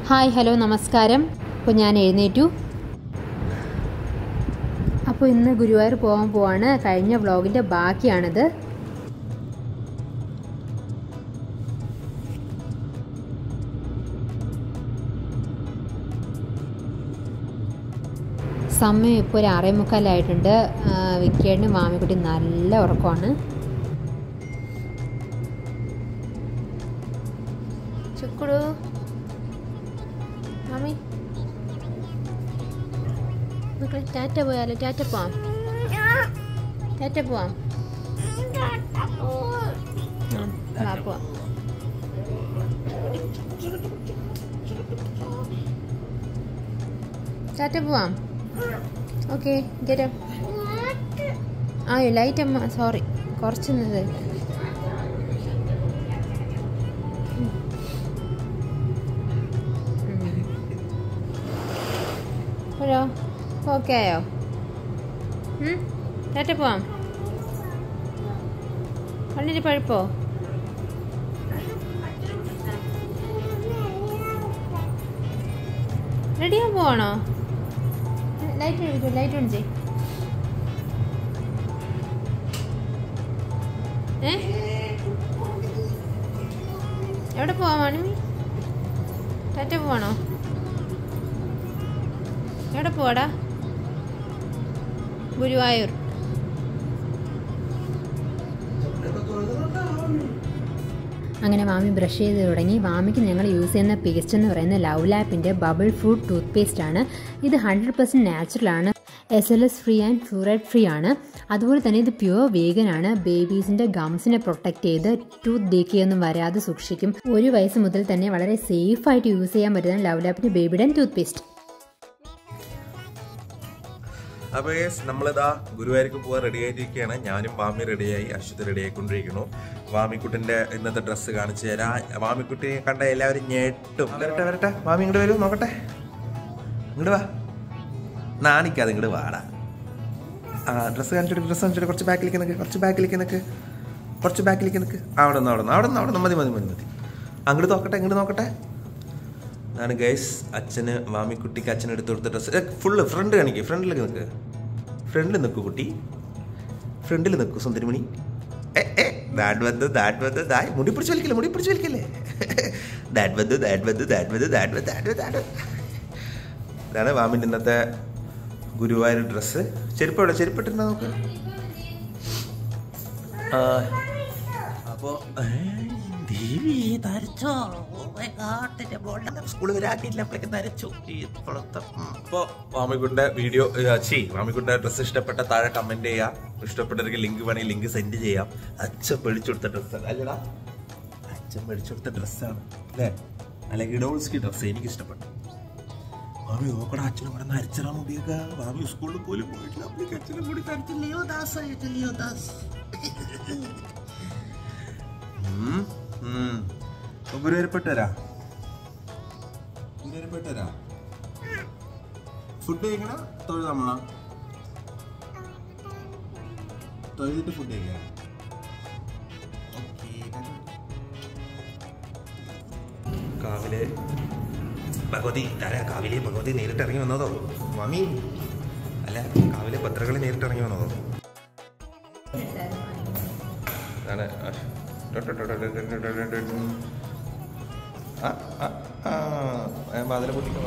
Hi hello നമസ്കാരം. അപ്പോൾ ഞാൻ എഴുന്നേറ്റു. അപ്പോൾ ഇന്ന് ഗുരുവായൂർ പോകാൻ പോവാണ്. കഴിഞ്ഞ വ്ളോഗിൻ്റെ ബാക്കിയാണിത്. സമയം ഇപ്പോൾ ഒരു 6:45 വിക്കിയേട്ടനും മാമിക്കുട്ടി നല്ല ഉറക്കമാണ്. ചുക്കുടു മാമി നമുക്ക് ടാറ്റ പോയാലോ? ടാറ്റ പോവാം. ടാറ്റ പോവാം. പോവാം. ടാറ്റ പോവാം. ഓക്കെ ഗെറ്റ് ആ ലൈറ്റ് അമ്മ സോറി കുറച്ച് ഹലോ ഓക്കെ ആയോ? ടാറ്റ പോവാം. കണ്ണിന് പഴുപ്പോ? റെഡിയാൻ പോവാണോ? ലൈറ്റ് ഒഴിക്കൂ, ലൈറ്റ് ഓൺ ചെയ്. എവിടെ പോവാണ്? ടാറ്റ പോവാണോ? എവിടെ പോവാടാ? ഗുരുവായൂർ. അങ്ങനെ മാമി ബ്രഷ് ചെയ്ത് തുടങ്ങി. മാമിക്ക് ഞങ്ങൾ യൂസ് ചെയ്യുന്ന പേസ്റ്റ് എന്ന് പറയുന്നത് ലവ് ലാപ്പിൻ്റെ ബബിൾ ഫ്രൂട്ട് ടൂത്ത് പേസ്റ്റ് ആണ്. ഇത് 100% നാച്ചുറലാണ്, SLS free and fluoride free ആണ്. അതുപോലെ തന്നെ ഇത് പ്യുവർ വീഗൻ ആണ്. ബേബീസിൻ്റെ ഗംസിനെ പ്രൊട്ടക്റ്റ് ചെയ്ത് ടൂത്ത് ഡീക്കേ ഒന്നും വരാതെ സൂക്ഷിക്കും. 1 വയസ്സ് മുതൽ തന്നെ വളരെ സേഫായിട്ട് യൂസ് ചെയ്യാൻ പറ്റുന്ന ലവ് ലാപ്പിൻ്റെ ബേബിയുടെ ടൂത്ത് പേസ്റ്റ്. അപ്പോൾ നമ്മളിതാ ഗുരുവായൂർക്ക് പോകാൻ റെഡി ആയിട്ടിരിക്കുകയാണ്. ഞാനും വാമി റെഡിയായി, അശ്വത് റെഡി ആയിക്കൊണ്ടിരിക്കുന്നു. വാമിക്കുട്ടിൻ്റെ ഇന്നത്തെ ഡ്രസ്സ് കാണിച്ചു തരാം. വാമിക്കുട്ടിയെ കണ്ട എല്ലാവരും ഞെട്ടും. വരട്ടെ വാമി ഇങ്ങോട്ട് വരും, നോക്കട്ടെ. ഇങ്ങോട്ട് വാ, നാണിക്കാതെ ഇങ്ങോട്ട് വാടാ. ഡ്രസ്സ് കാണിച്ചിട്ട് കുറച്ച് ബാക്കിലേക്ക് നിൽക്ക്, കുറച്ച് ബാക്കിലേക്ക് നിൽക്ക്. അവിടെ നിന്ന് മതി. അങ്ങോട്ട് നോക്കട്ടെ. ആണ് ഗൈസ് അച്ഛന് വാമിക്കുട്ടിക്ക് അച്ഛൻ എടുത്ത് കൊടുത്ത ഡ്രസ്സ് ഫുള്ള് ഫ്രണ്ട് കാണിക്കുക. ഫ്രണ്ടിൽ നിൽക്കൂ കുട്ടി, ഫ്രണ്ടിൽ നിൽക്കൂ സുന്ദരിമണി. മുടി പിടിച്ച് വലിക്കല്ലേ. ഇതാണ് വാമിൻ്റെ ഇന്നത്തെ ഗുരുവായൂർ ഡ്രസ്സ്. ചെരുപ്പിട്ടുണ്ടോ നോക്ക്. അപ്പോൾ ദേവി തരച്ചോ? സ്കൂളിൽ വരാക്കിയില്ലപ്പോഴേക്കും തരച്ചു. അപ്പോൾ വാമിക്കുട്ടിൻ്റെ വീഡിയോ വാമിക്കുട്ടിൻ്റെ ഡ്രസ്സ് ഇഷ്ടപ്പെട്ട താഴെ കമന്റ് ചെയ്യാം. ഇഷ്ടപ്പെട്ടവർക്ക് ലിങ്ക് വേണമെങ്കിൽ ലിങ്ക് സെൻഡ് ചെയ്യാം. അച്ഛൻ മേടിച്ചെടുത്ത ഡ്രസ്സാണ് അല്ലടാ, അല്ലേ? അല്ലെങ്കിൽ ഡോൾസ്കി ഡ്രസ്സ് എനിക്ക് ഇഷ്ടപ്പെട്ടു. വാമി നോക്കടാ, അച്ഛനും കൂടെ നരച്ചറാ മുടിയൊക്കെ. വാമി സ്കൂളിൽ പോലും പോയിട്ടില്ല, അച്ഛനും കൂടി തരച്ചില്ലയോ ദാസ്. ഗുരുവായൂർപ്പെട്ടരാ ഫുഡ് കഴിക്കണം. തൊഴുതിട്ട് ഫുഡ് കഴിക്കാം. കാവിലെ ഭഗവതി നേരിട്ട് ഇറങ്ങി വന്നതോ മാമി? അല്ല, കാവിലെ ഭദ്രകളി നേരിട്ട് ഇറങ്ങി വന്നതോ? അതിനെ പൊട്ടിക്കണം.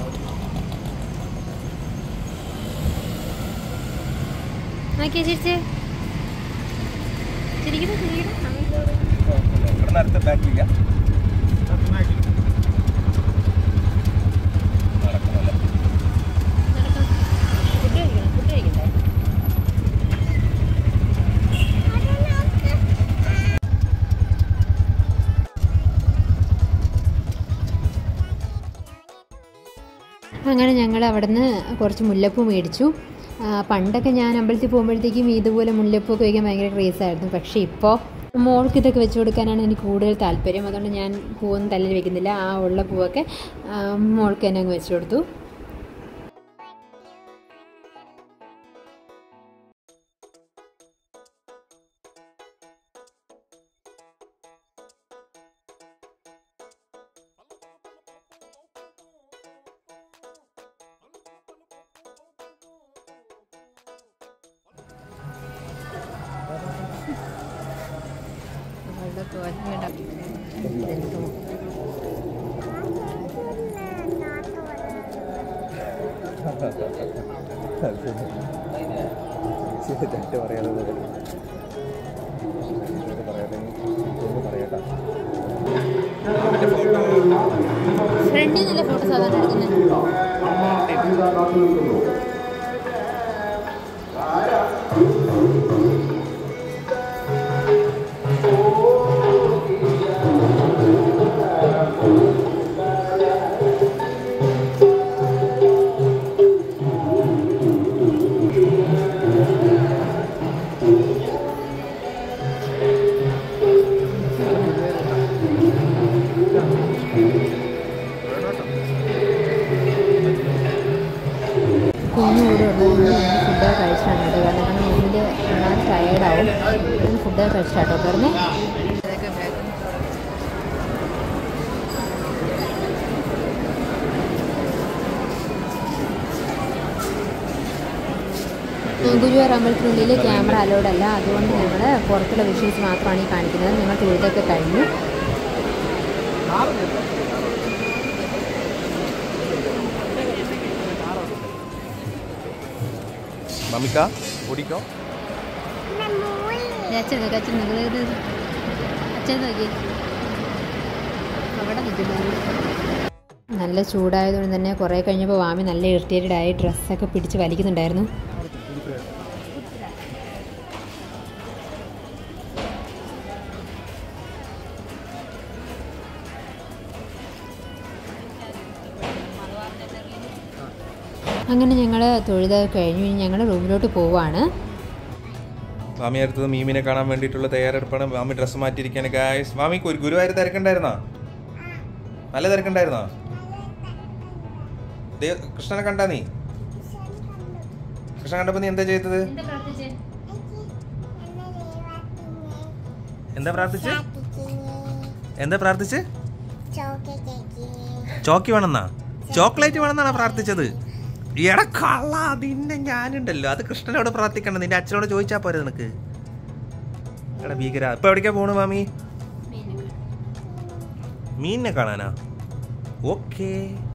അടുത്ത ബാക്കില്ല. അങ്ങനെ ഞങ്ങൾ അവിടെ നിന്ന് കുറച്ച് മുല്ലപ്പൂ മേടിച്ചു. പണ്ടൊക്കെ ഞാൻ അമ്പലത്തിൽ പോകുമ്പോഴത്തേക്കും ഇതുപോലെ മുല്ലപ്പൂഒക്കെ വയ്ക്കാൻ ഭയങ്കര ക്രേസായിരുന്നു. പക്ഷേ ഇപ്പോൾ മോൾക്ക് ഇതൊക്കെ വെച്ച് കൊടുക്കാനാണ് എനിക്ക് കൂടുതൽ താല്പര്യം. അതുകൊണ്ട് ഞാൻ പൂവൊന്നും തലയിൽ വെക്കുന്നില്ല. ആ ഉള്ള പൂവൊക്കെ മോൾക്ക് തന്നെ അങ്ങ് വെച്ച് കൊടുത്തു. ഫ്രണ്ടിൽ നല്ല ഫോട്ടോ സാധാരണ എടുക്കുന്നത്. ഫുഡ് കഴിച്ചാണ് കേട്ടോ. കാരണം മമ്മിൻ്റെ നന്നായി ടയേർഡാവും. ഫുഡ് കഴിച്ചാട്ടോ പറഞ്ഞേ. ഗുരുവായൂർ അമ്പലത്തിനുള്ളിൽ ക്യാമറ അലൗഡ് അല്ല. അതുകൊണ്ട് ഞങ്ങൾ പുറത്തുള്ള വിഷ്വൽസ് മാത്രമാണ് ഈ കാണിക്കുന്നത്. ഞങ്ങൾ തൊഴുതൊക്കെ കഴിഞ്ഞു. മമ്മിക്ക ഓടിക്കോ. അച്ഛൻ നോക്കി അവിടെ നിൽക്കുന്നത്. നല്ല ചൂടായതുകൊണ്ട് തന്നെ കുറേ കഴിഞ്ഞപ്പോൾ വാമി നല്ല ഇറിറ്റേറ്റഡ് ആയി ഡ്രസ്സൊക്കെ പിടിച്ച് വലിക്കുന്നുണ്ടായിരുന്നു. അങ്ങനെ ഞങ്ങൾ തൊഴുത് കഴിഞ്ഞു. ഇനി ഞങ്ങൾ റൂമിലോട്ട് പോവാണ്. മാമി അടുത്തത് മീമിനെ കാണാൻ വേണ്ടിയിട്ടുള്ള തയ്യാറെടുപ്പാണ്. മാമി ഡ്രസ്സ് മാറ്റിയിരിക്കുകയാണ് ഗായ്സ്. മാമിക്ക് ഒരു ഗുരുവായൂർ തിരക്കുണ്ടായിരുന്നോ? നല്ല തിരക്കുണ്ടായിരുന്നോ? കൃഷ്ണനെ കണ്ടാ നീ? കൃഷ്ണൻ കണ്ടപ്പോ നീ എന്താ ചെയ്തത്? എന്താ പ്രാർത്ഥിച്ച്? എന്താ പ്രാർത്ഥിച്ച്? ചോക്കി വേണമെന്നാ? ചോക്ലേറ്റ് വേണമെന്നാണ് പ്രാർത്ഥിച്ചത്. എടാ കള്ള, നിന്നെ ഞാനുണ്ടല്ലോ. അത് കൃഷ്ണനോട് പ്രാർത്ഥിക്കണ്ട, നിന്റെ അച്ഛനോട് ചോദിച്ചാ പോരെ നിനക്ക്. എടാ ഭീകര. ഇപ്പൊ എവിടേക്കാ പോണു മാമി? മീനിനെ കാണാനാ? ഓക്കേ.